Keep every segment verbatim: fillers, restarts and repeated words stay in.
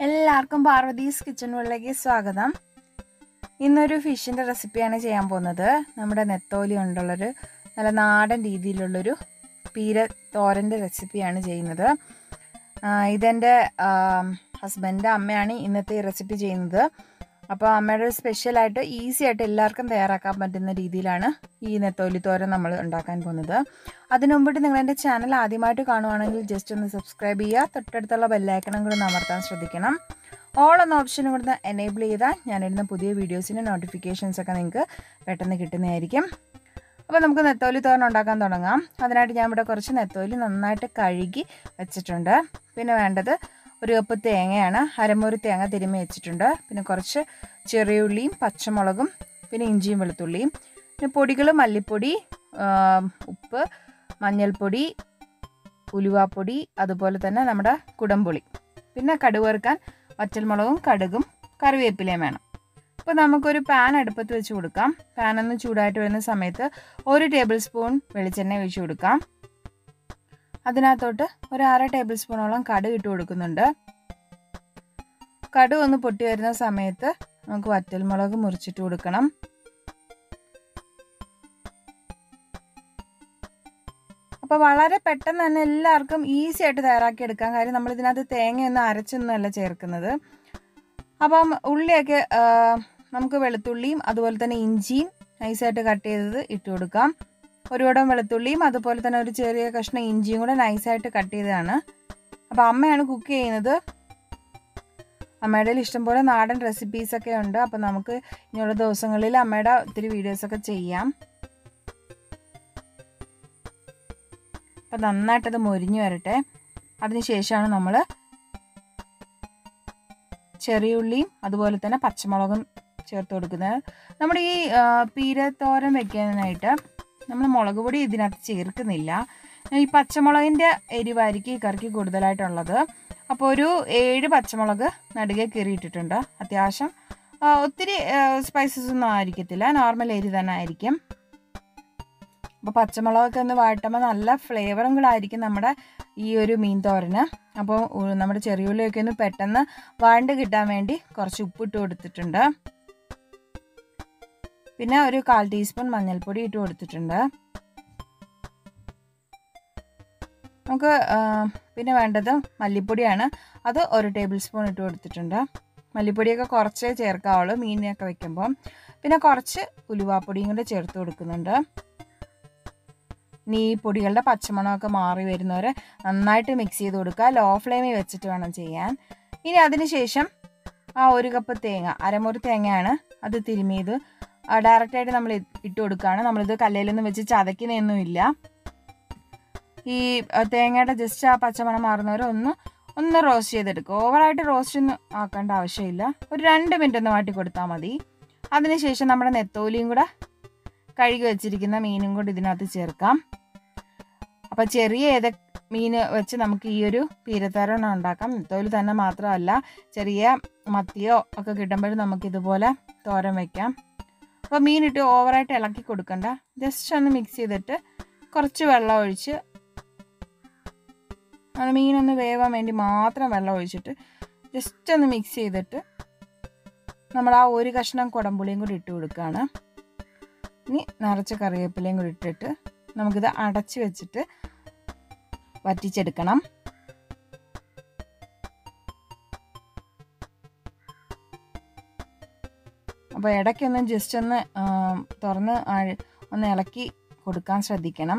എല്ലാവർക്കും പാർവതീസ് കിച്ചൺ വേൾഡിലേക്ക് സ്വാഗതം. ഇന്നൊരു ഫിഷിൻ്റെ റെസിപ്പിയാണ് ചെയ്യാൻ പോകുന്നത്. നമ്മുടെ നെത്തോലി കൊണ്ടുള്ളൊരു നല്ല നാടൻ രീതിയിലുള്ളൊരു പീര തോരൻ്റെ റെസിപ്പിയാണ് ചെയ്യുന്നത്. ഇതെൻ്റെ ഹസ്ബൻഡിൻ്റെ അമ്മയാണ് ഇന്നത്തെ ഈ റെസിപ്പി ചെയ്യുന്നത്. അപ്പോൾ അമ്മയുടെ ഒരു സ്പെഷ്യലായിട്ട് ഈസി ആയിട്ട് എല്ലാവർക്കും തയ്യാറാക്കാൻ പറ്റുന്ന രീതിയിലാണ് ഈ നെത്തോലി തോരൻ നമ്മൾ ഉണ്ടാക്കാൻ പോകുന്നത്. അതിനു മുമ്പിട്ട് നിങ്ങൾ എൻ്റെ ചാനൽ ആദ്യമായിട്ട് കാണുവാണെങ്കിൽ ജസ്റ്റ് ഒന്ന് സബ്സ്ക്രൈബ് ചെയ്യുക. തൊട്ടടുത്തുള്ള ബെല്ലൈക്കണും കൂടി അമർത്താൻ ശ്രദ്ധിക്കണം. ഓൾ എന്ന ഓപ്ഷനും കൂടി എനേബിൾ ചെയ്താൽ ഞാനിടുന്ന പുതിയ വീഡിയോസിൻ്റെ നോട്ടിഫിക്കേഷൻസൊക്കെ നിങ്ങൾക്ക് പെട്ടെന്ന് കിട്ടുന്നതായിരിക്കും. അപ്പോൾ നമുക്ക് നെത്തോലി തോരൻ ഉണ്ടാക്കാൻ തുടങ്ങാം. അതിനായിട്ട് ഞാൻ ഇവിടെ കുറച്ച് നെത്തോലി നന്നായിട്ട് കഴുകി വെച്ചിട്ടുണ്ട്. പിന്നെ വേണ്ടത് ഒരു കപ്പ് തേങ്ങയാണ്. അരമുറി തേങ്ങ തിരുമ്മി വെച്ചിട്ടുണ്ട്. പിന്നെ കുറച്ച് ചെറിയുള്ളിയും പച്ചമുളകും പിന്നെ ഇഞ്ചിയും വെളുത്തുള്ളിയും പിന്നെ പൊടികൾ മല്ലിപ്പൊടി, ഉപ്പ്, മഞ്ഞൾപ്പൊടി, ഉലുവാപ്പൊടി, അതുപോലെ തന്നെ നമ്മുടെ കുടംപുളി, പിന്നെ കടുക് വറുക്കാൻ വറ്റൽമുളകും കടുകും കറിവേപ്പിലയും വേണം. അപ്പോൾ നമുക്കൊരു പാൻ അടുപ്പത്ത് വെച്ച് കൊടുക്കാം. പാൻ ഒന്ന് ചൂടായിട്ട് വരുന്ന സമയത്ത് ഒരു ടേബിൾ സ്പൂൺ വെളിച്ചെണ്ണ ഒഴിച്ച് കൊടുക്കാം. അതിനകത്തോട്ട് ഒരു അര ടേബിൾ സ്പൂണോളം കടുക് ഇട്ട് കൊടുക്കുന്നുണ്ട്. കടുക് ഒന്ന് പൊട്ടി വരുന്ന സമയത്ത് നമുക്ക് വറ്റൽമുളക് മുറിച്ചിട്ട് കൊടുക്കണം. അപ്പോൾ വളരെ പെട്ടെന്ന് തന്നെ എല്ലാവർക്കും ഈസി ആയിട്ട് തയ്യാറാക്കി എടുക്കാം. കാര്യം നമ്മൾ ഇതിനകത്ത് തേങ്ങയൊന്നും അരച്ചൊന്നുമല്ല ചേർക്കുന്നത്. അപ്പം ഉള്ളിയൊക്കെ നമുക്ക് വെളുത്തുള്ളിയും അതുപോലെ തന്നെ ഇഞ്ചിയും നൈസായിട്ട് കട്ട് ചെയ്തത് ഇട്ട് കൊടുക്കാം. ഒരു കുടം വെളുത്തുള്ളിയും അതുപോലെ തന്നെ ഒരു ചെറിയ കഷ്ണം ഇഞ്ചിയും കൂടെ നൈസായിട്ട് കട്ട് ചെയ്തതാണ്. അപ്പോൾ അമ്മയാണ് കുക്ക് ചെയ്യുന്നത്. അമ്മയുടെ ഇഷ്ടംപോലെ നാടൻ റെസിപ്പീസൊക്കെ ഉണ്ട്. അപ്പോൾ നമുക്ക് ഇനിയുള്ള ദിവസങ്ങളിൽ അമ്മയുടെ ഒത്തിരി വീഡിയോസൊക്കെ ചെയ്യാം. അപ്പോൾ നന്നായിട്ടത് മൊരിഞ്ഞു വരട്ടെ. അതിനുശേഷമാണ് നമ്മൾ ചെറിയുള്ളിയും അതുപോലെ തന്നെ പച്ചമുളകും ചേർത്ത് കൊടുക്കുന്നത്. നമ്മുടെ ഈ പീരത്തോരൻ വെക്കാനായിട്ട് നമ്മൾ മുളക് പൊടി ഇതിനകത്ത് ചേർക്കുന്നില്ല. ഈ പച്ചമുളകിൻ്റെ എരിവായിരിക്കും ഈ കറിക്ക് കൂടുതലായിട്ടുള്ളത്. അപ്പോൾ ഒരു ഏഴ് പച്ചമുളക് നടുകെ കീറിയിട്ടിട്ടുണ്ട്. അത്യാവശ്യം ഒത്തിരി സ്പൈസസ് ഒന്നും ആയിരിക്കത്തില്ല, നോർമൽ എരി തന്നെ ആയിരിക്കും. അപ്പോൾ പച്ചമുളകൊക്കെ ഒന്ന് വാട്ടുമ്പോൾ നല്ല ഫ്ലേവറും കൂടെ ആയിരിക്കും നമ്മുടെ ഈ ഒരു മീൻ തോരന്. അപ്പോൾ നമ്മുടെ ചെറിയുള്ളിയൊക്കെ ഒന്ന് പെട്ടെന്ന് വഴണ്ട് കിട്ടാൻ വേണ്ടി കുറച്ച് ഉപ്പിട്ട് കൊടുത്തിട്ടുണ്ട്. പിന്നെ ഒരു കാൽ ടീസ്പൂൺ മഞ്ഞൾപ്പൊടി ഇട്ട് കൊടുത്തിട്ടുണ്ട്. നമുക്ക് പിന്നെ വേണ്ടത് മല്ലിപ്പൊടിയാണ്. അത് ഒരു ടേബിൾ സ്പൂൺ ഇട്ട് കൊടുത്തിട്ടുണ്ട്. മല്ലിപ്പൊടിയൊക്കെ കുറച്ചേ ചേർക്കാവുള്ളൂ മീനിനൊക്കെ വെക്കുമ്പോൾ. പിന്നെ കുറച്ച് ഉലുവാപ്പൊടിയും കൂടെ ചേർത്ത് കൊടുക്കുന്നുണ്ട്. ഇനി ഈ പൊടികളുടെ പച്ചമണമൊക്കെ മാറി വരുന്നവരെ നന്നായിട്ട് മിക്സ് ചെയ്ത് കൊടുക്കുക. ലോ ഫ്ലെയിമിൽ വെച്ചിട്ട് വേണം ചെയ്യാൻ. ഇനി അതിന് ശേഷം ആ ഒരു കപ്പ് തേങ്ങ, അരമുറി തേങ്ങയാണ്, അത് തിരുമിയത് ഡയറക്റ്റായിട്ട് നമ്മൾ ഇട്ട് കൊടുക്കുകയാണ്. നമ്മളിത് കല്ലിലൊന്നും വെച്ച് ചതയ്ക്കുന്നതൊന്നുമില്ല. ഈ തേങ്ങയുടെ ജസ്റ്റ് ആ പച്ചമണം മാറുന്നവരെ ഒന്ന് ഒന്ന് റോസ്റ്റ് ചെയ്തെടുക്കുക. ഓവറായിട്ട് റോസ്റ്റ് ഒന്നും ആക്കേണ്ട ആവശ്യമില്ല. ഒരു രണ്ട് മിനിറ്റ് ഒന്ന് വാട്ടി കൊടുത്താൽ മതി. അതിനുശേഷം നമ്മുടെ നെത്തോലിയും കൂടെ കഴുകി വെച്ചിരിക്കുന്ന മീനും കൂടി ഇതിനകത്ത് ചേർക്കാം. അപ്പോൾ ചെറിയ ഏത മീൻ വെച്ച് നമുക്ക് ഈ ഒരു പീരത്തോരൻ ഉണ്ടാക്കാം. നെത്തോലി തന്നെ മാത്രമല്ല, ചെറിയ മത്തിയോ ഒക്കെ കിട്ടുമ്പോഴും നമുക്കിതുപോലെ തോരൻ വയ്ക്കാം. അപ്പോൾ മീനിട്ട് ഓവറായിട്ട് ഇളക്കി കൊടുക്കണ്ട. ജസ്റ്റ് ഒന്ന് മിക്സ് ചെയ്തിട്ട് കുറച്ച് വെള്ളം ഒഴിച്ച്, മീനൊന്ന് വേവാൻ വേണ്ടി മാത്രം വെള്ളം ഒഴിച്ചിട്ട് ജസ്റ്റ് ഒന്ന് മിക്സ് ചെയ്തിട്ട് നമ്മൾ ആ ഒരു കഷ്ണം കുടംപുളിയും കൂടി ഇട്ട് കൊടുക്കുകയാണ്. ഇനി നിറച്ച് കറിവേപ്പിലയും കൂടി ഇട്ടിട്ട് നമുക്കിത് അടച്ച് വെച്ചിട്ട് വറ്റിച്ചെടുക്കണം. അപ്പോൾ ഇടയ്ക്കൊന്ന് ജസ്റ്റ് ഒന്ന് തുറന്ന് ഒന്ന് ഇളക്കി കൊടുക്കാൻ ശ്രദ്ധിക്കണം.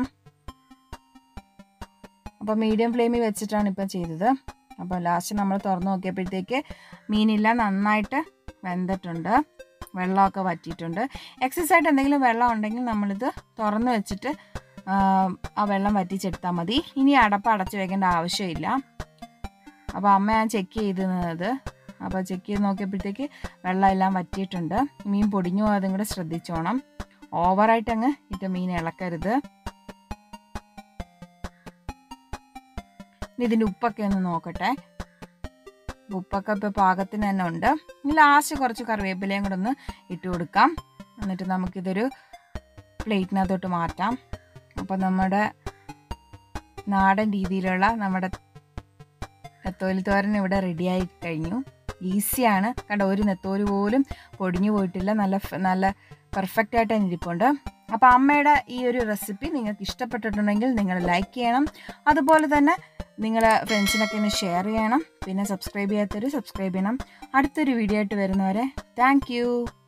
അപ്പോൾ മീഡിയം ഫ്ലെയിമിൽ വെച്ചിട്ടാണ് ഇപ്പോൾ ചെയ്തത്. അപ്പോൾ ലാസ്റ്റ് നമ്മൾ തുറന്ന് നോക്കിയപ്പോഴത്തേക്ക് മീനെല്ലാം നന്നായിട്ട് വെന്തിട്ടുണ്ട്, വെള്ളമൊക്കെ വറ്റിയിട്ടുണ്ട്. എക്സസ് ആയിട്ട് എന്തെങ്കിലും വെള്ളം ഉണ്ടെങ്കിൽ നമ്മളിത് തുറന്ന് വെച്ചിട്ട് ആ വെള്ളം വറ്റിച്ചെടുത്താൽ മതി. ഇനി അടപ്പ് അടച്ച് വെക്കേണ്ട ആവശ്യമില്ല. അപ്പോൾ അമ്മ ഞാൻ ചെക്ക് ചെയ്തത്, അപ്പോൾ ചെക്ക് ചെയ്ത് നോക്കിയപ്പോഴത്തേക്ക് വെള്ളം എല്ലാം വറ്റിയിട്ടുണ്ട്. മീൻ പൊടിഞ്ഞു പോകാതും കൂടെ ശ്രദ്ധിച്ചോണം. ഓവറായിട്ട് അങ്ങ് ഇട്ട് മീൻ ഇളക്കരുത്. ഇനി ഇതിൻ്റെ ഉപ്പൊക്കെ ഒന്ന് നോക്കട്ടെ. ഉപ്പൊക്കെ ഇപ്പോൾ പാകത്തിന് തന്നെ ഉണ്ട്. ഇനി ലാസ്റ്റ് കുറച്ച് കറിവേപ്പിലയും കൂടെ ഒന്ന് ഇട്ട് കൊടുക്കാം. എന്നിട്ട് നമുക്കിതൊരു പ്ലേറ്റിനകത്തോട്ട് മാറ്റാം. അപ്പോൾ നമ്മുടെ നാടൻ രീതിയിലുള്ള നമ്മുടെ നെത്തോലി തോരൻ ഇവിടെ റെഡിയായി കഴിഞ്ഞു. ഈസിയാണ്. കണ്ടോ, ഒരു നെത്തോലി പോലും പൊടിഞ്ഞു പോയിട്ടില്ല. നല്ല നല്ല പെർഫെക്റ്റ് ആയിട്ട് തന്നെ ഇരിപ്പുണ്ട്. അപ്പോൾ അമ്മയുടെ ഈ ഒരു റെസിപ്പി നിങ്ങൾക്ക് ഇഷ്ടപ്പെട്ടിട്ടുണ്ടെങ്കിൽ നിങ്ങൾ ലൈക്ക് ചെയ്യണം. അതുപോലെ തന്നെ നിങ്ങളുടെ ഫ്രണ്ട്സിനൊക്കെ ഒന്ന് ഷെയർ ചെയ്യണം. പിന്നെ സബ്സ്ക്രൈബ് ചെയ്യാത്തവർ സബ്സ്ക്രൈബ് ചെയ്യണം. അടുത്തൊരു വീഡിയോ ആയിട്ട് വരുന്നവരെ താങ്ക് യു.